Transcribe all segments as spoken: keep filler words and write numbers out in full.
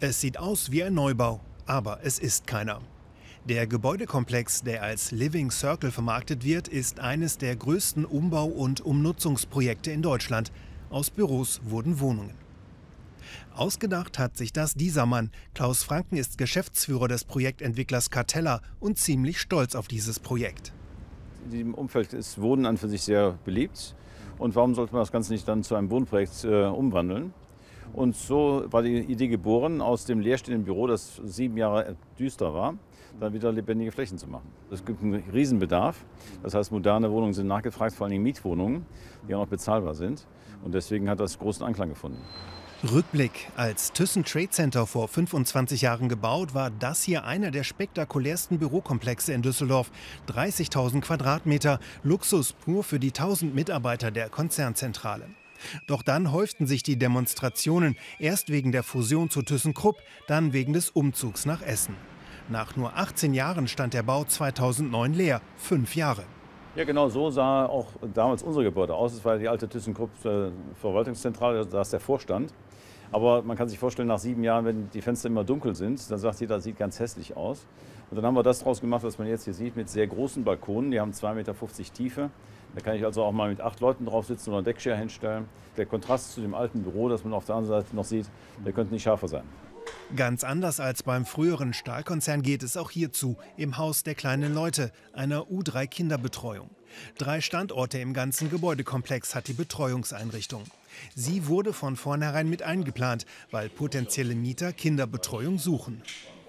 Es sieht aus wie ein Neubau, aber es ist keiner. Der Gebäudekomplex, der als Living Circle vermarktet wird, ist eines der größten Umbau- und Umnutzungsprojekte in Deutschland. Aus Büros wurden Wohnungen. Ausgedacht hat sich das dieser Mann. Klaus Franken ist Geschäftsführer des Projektentwicklers Cartella und ziemlich stolz auf dieses Projekt. In diesem Umfeld ist Wohnen an für sich sehr beliebt. Und warum sollte man das Ganze nicht dann zu einem Wohnprojekt äh, umwandeln? Und so war die Idee geboren, aus dem leerstehenden Büro, das sieben Jahre düster war, dann wieder lebendige Flächen zu machen. Es gibt einen Riesenbedarf. Das heißt, moderne Wohnungen sind nachgefragt, vor allem Mietwohnungen, die auch noch bezahlbar sind. Und deswegen hat das großen Anklang gefunden. Rückblick. Als Thyssen Trade Center vor fünfundzwanzig Jahren gebaut, war das hier einer der spektakulärsten Bürokomplexe in Düsseldorf. dreißigtausend Quadratmeter, Luxus pur für die tausend Mitarbeiter der Konzernzentrale. Doch dann häuften sich die Demonstrationen, erst wegen der Fusion zu ThyssenKrupp, dann wegen des Umzugs nach Essen. Nach nur achtzehn Jahren stand der Bau zweitausendneun leer, fünf Jahre. Ja, genau so sah auch damals unser Gebäude aus. Es war die alte ThyssenKrupp-Verwaltungszentrale, da saß der Vorstand. Aber man kann sich vorstellen, nach sieben Jahren, wenn die Fenster immer dunkel sind, dann sagt jeder, das sieht ganz hässlich aus. Und dann haben wir das daraus gemacht, was man jetzt hier sieht, mit sehr großen Balkonen. Die haben zwei Meter fünfzig Tiefe. Da kann ich also auch mal mit acht Leuten drauf sitzen oder einen Deckchair hinstellen. Der Kontrast zu dem alten Büro, das man auf der anderen Seite noch sieht, der könnte nicht schärfer sein. Ganz anders als beim früheren Stahlkonzern geht es auch hierzu, im Haus der kleinen Leute, einer U drei Kinderbetreuung. Drei Standorte im ganzen Gebäudekomplex hat die Betreuungseinrichtung. Sie wurde von vornherein mit eingeplant, weil potenzielle Mieter Kinderbetreuung suchen.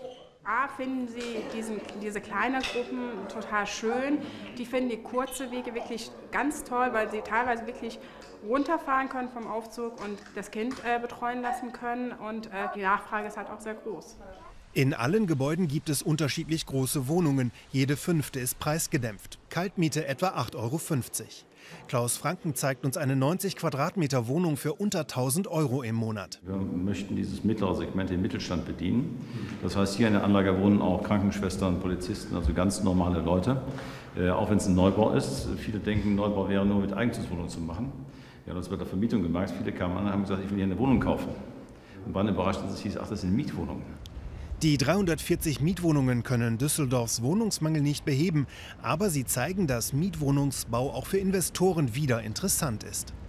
A, finden sie diesen, diese kleinen Gruppen total schön. Die finden die kurzen Wege wirklich ganz toll, weil sie teilweise wirklich runterfahren können vom Aufzug und das Kind äh, betreuen lassen können. Und äh, die Nachfrage ist halt auch sehr groß. In allen Gebäuden gibt es unterschiedlich große Wohnungen. Jede fünfte ist preisgedämpft. Kaltmiete etwa acht Euro fünfzig. Klaus Franken zeigt uns eine neunzig Quadratmeter Wohnung für unter tausend Euro im Monat. Wir möchten dieses mittlere Segment, den Mittelstand, bedienen. Das heißt, hier in der Anlage wohnen auch Krankenschwestern, Polizisten, also ganz normale Leute. Äh, auch wenn es ein Neubau ist. Viele denken, Neubau wäre nur mit Eigentumswohnungen zu machen. Wir haben das bei der Vermietung gemerkt. Viele kamen an und haben gesagt, ich will hier eine Wohnung kaufen. Und waren überrascht, dass es hieß, ach, das sind Mietwohnungen. Die dreihundertvierzig Mietwohnungen können Düsseldorfs Wohnungsmangel nicht beheben, aber sie zeigen, dass Mietwohnungsbau auch für Investoren wieder interessant ist.